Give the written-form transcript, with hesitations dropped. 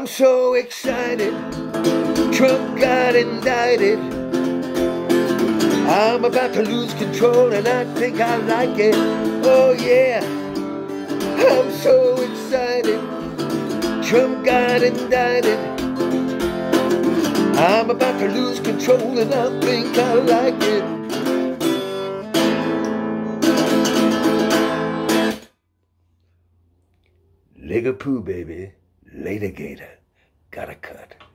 I'm so excited, Trump got indicted. I'm about to lose control and I think I like it. Oh yeah, I'm so excited, Trump got indicted. I'm about to lose control and I think I like it. Liverpool, baby. Later, Gator. Gotta cut.